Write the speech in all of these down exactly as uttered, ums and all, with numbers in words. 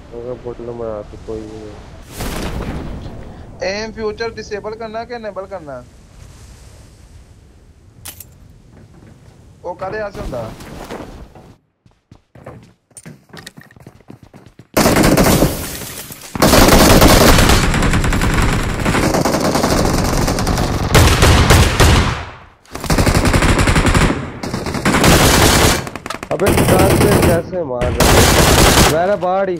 अगर बोल नंबर आ तो कोई नहीं। एम फ्यूचर डिसेबल करना कि इनेबल करना? वो कादे आसे हुंदा? अबे कहाँ से कैसे मार रहा है मेरा बाड़ी।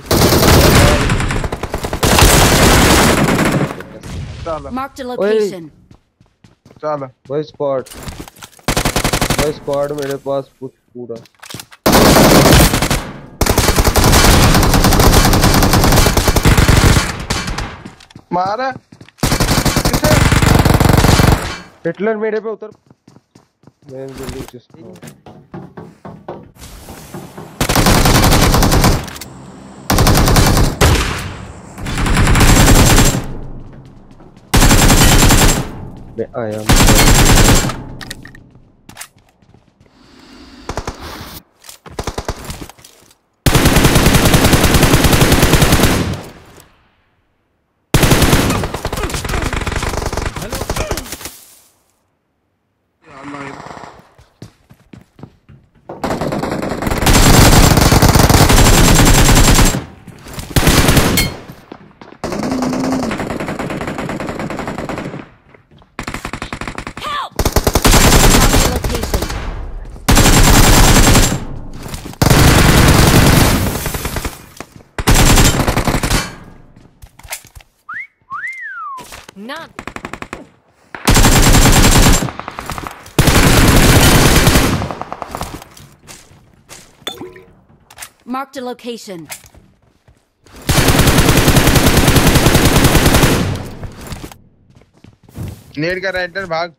चल Marked a location. चल वही स्क्वाड वही स्क्वाड मेरे पास कुछ पूरा। मार किसे? हिटलर मेरे पे उतर। मैं जल्दी चुस्ता हूँ। मैं आया None. Marked a location. Net का राइटर भाग।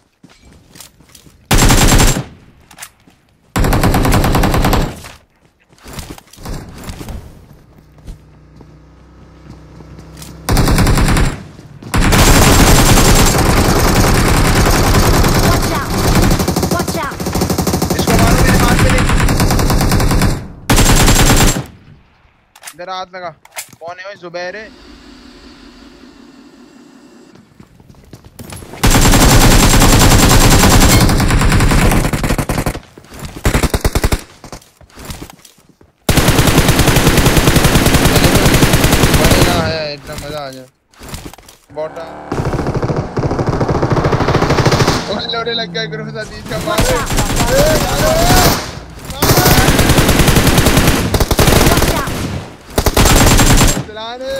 इधर हाथ लगा। कौन है भाई? जुबैर है। इतना मजा आ जाए। बोटा लोड़े लग गए ग्रुप साथ का मारे। चलाने